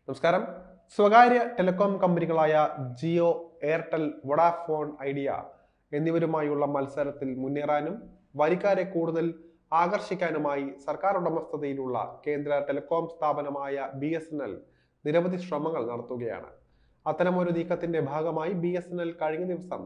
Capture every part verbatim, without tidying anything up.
നമസ്കാരം. സ്വകാര്യ ടെലികോം കമ്പനികളായ ജിയോ, എയർടെൽ, വോഡാഫോൺ ഐഡിയ എന്നിവരുമായുള്ള മത്സരത്തിൽ മുന്നേറാനും വരിക്കാരെ കൂടുതൽ ആകർഷിക്കാനുമായി സർക്കാർ ഉടമസ്ഥതയിലുള്ള കേന്ദ്ര ടെലികോം സ്ഥാപനമായ ബി എസ് എൻ എൽ നിരവധി ശ്രമങ്ങൾ നടത്തുകയാണ്. അത്തരമൊരു നീക്കത്തിന്റെ ഭാഗമായി ബി എസ് എൻ എൽ കഴിഞ്ഞ ദിവസം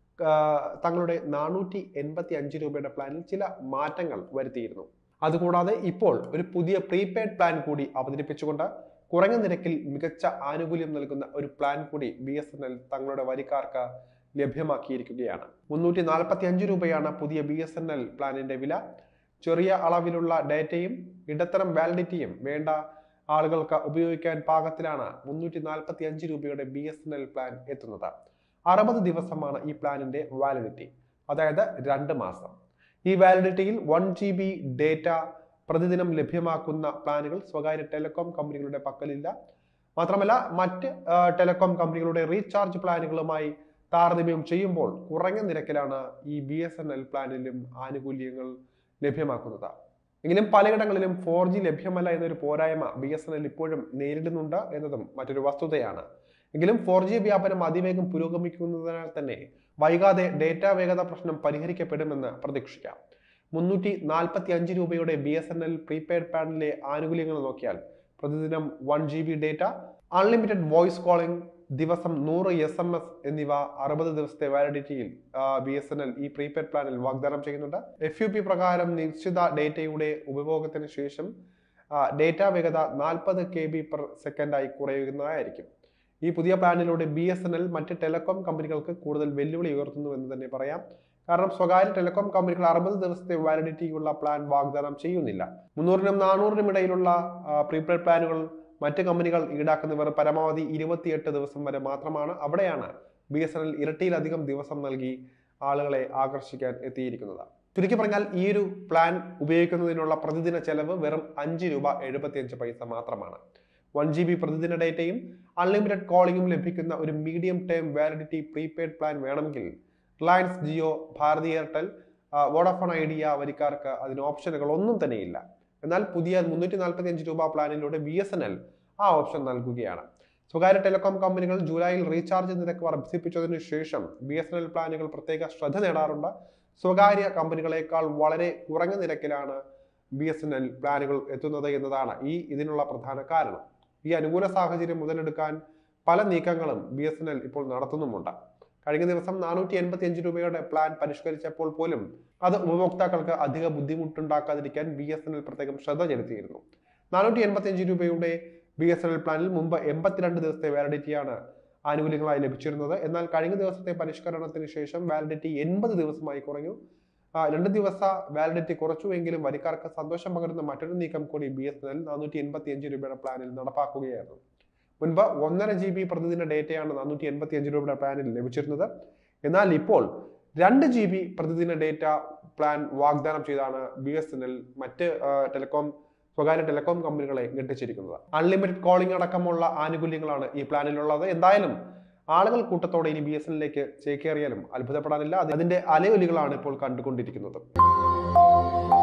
തങ്ങളുടെ നാനൂറ്റി എൺപത്തി അഞ്ച് രൂപയുടെ പ്ലാനിൽ ചില മാറ്റങ്ങൾ വരുത്തിയിരുന്നു. അതുകൂടാതെ ഇപ്പോൾ ഒരു പുതിയ പ്രീപെയ്ഡ് പ്ലാൻ കൂടി അവതരിപ്പിച്ചുകൊണ്ട് കുറഞ്ഞ നിരക്കിൽ മികച്ച ആനുകൂല്യം നൽകുന്ന ഒരു പ്ലാൻ കൂടി ബി എസ് എൻ എൽ തങ്ങളുടെ വരിക്കാർക്ക് ലഭ്യമാക്കിയിരിക്കുകയാണ്. മുന്നൂറ്റി നാൽപ്പത്തി അഞ്ച് രൂപയാണ് പുതിയ ബി എസ് എൻ എൽ പ്ലാനിന്റെ വില. ചെറിയ അളവിലുള്ള ഡേറ്റയും ഇടത്തരം വാലിഡിറ്റിയും വേണ്ട ആളുകൾക്ക് ഉപയോഗിക്കാൻ പാകത്തിലാണ് മുന്നൂറ്റി നാൽപ്പത്തി അഞ്ച് രൂപയുടെ B S N L plan എത്തുന്നത്. അറുപത് ദിവസമാണ് ഈ പ്ലാനിന്റെ വാലിഡിറ്റി, അതായത് രണ്ട് മാസം. ഈ വാലിഡിറ്റിയിൽ വൺ ജി ബി ഡേറ്റ പ്രതിദിനം ലഭ്യമാക്കുന്ന പ്ലാനുകൾ സ്വകാര്യ ടെലികോം കമ്പനികളുടെ പക്കലില്ല. മാത്രമല്ല, മറ്റ് ടെലികോം കമ്പനികളുടെ റീചാർജ് പ്ലാനുകളുമായി താരതമ്യം ചെയ്യുമ്പോൾ കുറഞ്ഞ നിരക്കിലാണ് ഈ ബി എസ് എൻ എൽ പ്ലാനിലും ആനുകൂല്യങ്ങൾ ലഭ്യമാക്കുന്നത്. എങ്കിലും പലയിടങ്ങളിലും ഫോർ ജി ലഭ്യമല്ല എന്നൊരു പോരായ്മ ബി എസ് എൻ എൽ ഇപ്പോഴും നേരിടുന്നുണ്ട് എന്നതും മറ്റൊരു വസ്തുതയാണ്. എങ്കിലും ഫോർ ജി വ്യാപനം അതിവേഗം പുരോഗമിക്കുന്നതിനാൽ തന്നെ വൈകാതെ ഡേറ്റ വേഗത പ്രശ്നം പരിഹരിക്കപ്പെടുമെന്ന് പ്രതീക്ഷിക്കാം. മുന്നൂറ്റി നാൽപ്പത്തി അഞ്ച് രൂപയുടെ B S N L prepaid പ്ലാനിലെ ആനുകൂല്യങ്ങൾ നോക്കിയാൽ പ്രതിദിനം one G B data, unlimited voice calling, ദിവസം നൂറ് എസ് എം എസ് എന്നിവ അറുപത് ദിവസത്തെ വാലിഡിറ്റിയിൽ ബി എസ് എൻ എൽ ഈ പ്രീപെയ്ഡ് പ്ലാനിൽ വാഗ്ദാനം ചെയ്യുന്നുണ്ട്. എഫ് യു പി പ്രകാരം നിശ്ചിത ഡേറ്റയുടെ ഉപഭോഗത്തിന് ശേഷം ഡേറ്റ വേഗത നാൽപ്പത് കെ ബി പെർ സെക്കൻഡായി കുറയുന്നതായിരിക്കും. ഈ പുതിയ പ്ലാനിലൂടെ ബി എസ് എൻ എൽ മറ്റ് ടെലികോം കമ്പനികൾക്ക് കൂടുതൽ വെല്ലുവിളി ഉയർത്തുന്നു എന്ന് തന്നെ പറയാം. കാരണം സ്വകാര്യ ടെലികോം കമ്പനികൾ അറുപത് ദിവസത്തെ വാലിഡിറ്റിയുള്ള പ്ലാൻ വാഗ്ദാനം ചെയ്യുന്നില്ല. മുന്നൂറിനും നാനൂറിനും ഇടയിലുള്ള പ്രീപെയ്ഡ് പ്ലാനുകൾ മറ്റ് കമ്പനികൾ ഈടാക്കുന്നവർ പരമാവധി ഇരുപത്തിയെട്ട് ദിവസം വരെ മാത്രമാണ്. അവിടെയാണ് ബി എസ് എൻ എൽ ഇരട്ടിയിലധികം ദിവസം നൽകി ആളുകളെ ആകർഷിക്കാൻ എത്തിയിരിക്കുന്നത്. ചുരുക്കി പറഞ്ഞാൽ ഈ ഒരു പ്ലാൻ ഉപയോഗിക്കുന്നതിനുള്ള പ്രതിദിന ചെലവ് വെറും അഞ്ച് രൂപ എഴുപത്തി അഞ്ച് പൈസ മാത്രമാണ്. വൺ ജി ബി പ്രതിദിന ഡേറ്റയും അൺലിമിറ്റഡ് കോളിംഗും ലഭിക്കുന്ന ഒരു medium term validity prepaid plan വേണമെങ്കിൽ Reliance Jio, Bharti Airtel, Vodafone Idea വരിക്കാർക്ക് അതിന് ഓപ്ഷനുകൾ ഒന്നും തന്നെയില്ല. എന്നാൽ പുതിയ മുന്നൂറ്റി നാൽപ്പത്തി അഞ്ച് രൂപ പ്ലാനിലൂടെ ബി എസ് എൻ എൽ ആ ഓപ്ഷൻ നൽകുകയാണ്. സ്വകാര്യ ടെലികോം കമ്പനികൾ ജൂലൈയിൽ റീചാർജ് നിരക്ക് വർദ്ധിപ്പിച്ചതിനു ശേഷം ബി എസ് എൻ എൽ പ്ലാനുകൾ പ്രത്യേക ശ്രദ്ധ നേടാറുണ്ട്. സ്വകാര്യ കമ്പനികളെക്കാൾ വളരെ കുറഞ്ഞ നിരക്കിലാണ് ബി എസ് എൻ എൽ പ്ലാനുകൾ എത്തുന്നത് എന്നതാണ് ഈ ഇതിനുള്ള പ്രധാന കാരണം. ഈ അനുകൂല സാഹചര്യം മുതലെടുക്കാൻ പല നീക്കങ്ങളും ബി എസ് എൻ എൽ ഇപ്പോൾ നടത്തുന്നുമുണ്ട്. കഴിഞ്ഞ ദിവസം നാനൂറ്റി എൺപത്തി അഞ്ച് രൂപയുടെ പ്ലാൻ പരിഷ്കരിച്ചപ്പോൾ പോലും അത് ഉപഭോക്താക്കൾക്ക് അധിക ബുദ്ധിമുട്ടുണ്ടാക്കാതിരിക്കാൻ ബി എസ് എൻ എൽ പ്രത്യേകം ശ്രദ്ധ ചെലുത്തിയിരുന്നു. നാനൂറ്റി എൺപത്തി അഞ്ച് രൂപയുടെ ബി എസ് എൻ എൽ പ്ലാനിൽ മുമ്പ് എൺപത്തിരണ്ട് ദിവസത്തെ വാലിഡിറ്റിയാണ് ആനുകൂല്യങ്ങളായി ലഭിച്ചിരുന്നത്. എന്നാൽ കഴിഞ്ഞ ദിവസത്തെ പരിഷ്കരണത്തിന് ശേഷം വാലിഡിറ്റി എൺപത് ദിവസമായി കുറഞ്ഞു. രണ്ട് ദിവസ വാലിഡിറ്റി കുറച്ചുവെങ്കിലും വരിക്കാർക്ക് സന്തോഷം പകരുന്ന മറ്റൊരു നീക്കം കൂടി ബി എസ് എൻ എൽ നാനൂറ്റി എൺപത്തി അഞ്ച് രൂപയുടെ പ്ലാനിൽ നടപ്പാക്കുകയായിരുന്നു. മുൻപ് ഒന്നര ജി ബി പ്രതിദിന ഡേറ്റയാണ് നാനൂറ്റി എൺപത്തി അഞ്ച് രൂപയുടെ പ്ലാനിൽ ലഭിച്ചിരുന്നത്. എന്നാൽ ഇപ്പോൾ രണ്ട് ജി ബി പ്രതിദിന ഡേറ്റ പ്ലാൻ വാഗ്ദാനം ചെയ്താണ് ബി എസ് എൻ എൽ മറ്റ് ടെലികോം സ്വകാര്യ ടെലികോം കമ്പനികളെ ഞെട്ടിച്ചിരിക്കുന്നത്. അൺലിമിറ്റഡ് കോളിംഗ് അടക്കമുള്ള ആനുകൂല്യങ്ങളാണ് ഈ പ്ലാനിലുള്ളത്. എന്തായാലും ആളുകൾ കൂട്ടത്തോടെ ഇനി ബി എസ് എൻ എല്ലിലേക്ക് ചേക്കേറിയാലും അത്ഭുതപ്പെടാനില്ല. അതിന്റെ അലയൊലികളാണ് ഇപ്പോൾ കണ്ടുകൊണ്ടിരിക്കുന്നത്.